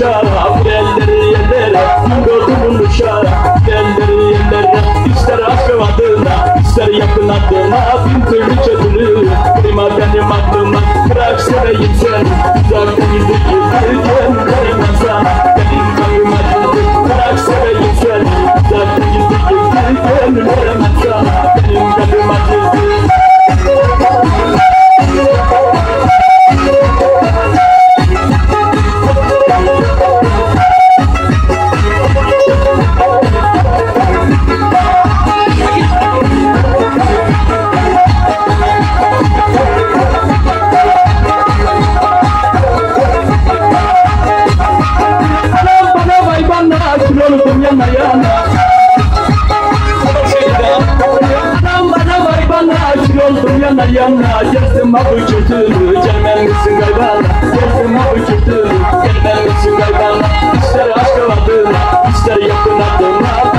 uşağı, elleri yerlere, gördüğün uşağı, elleri yerlere. İster aşkım adına, ister yakın adına, bin türlü çözülür. Kıyma benim aklıma, bırak seveyim seni. Uzakta gizli gizli gönderim ben sana. Benim kalbim acıdı, bırak seveyim seni. Uzakta gizli gizli gönderim ben sana. Benim kalbim acıdı. Yana yana Anam bana vay bana aşık oldum yana yana. Geldim abi kötülü gelmem misin gaybana. Geldim abi kötülü gelmem misin gaybana. İster aşk adına ister yakın adına.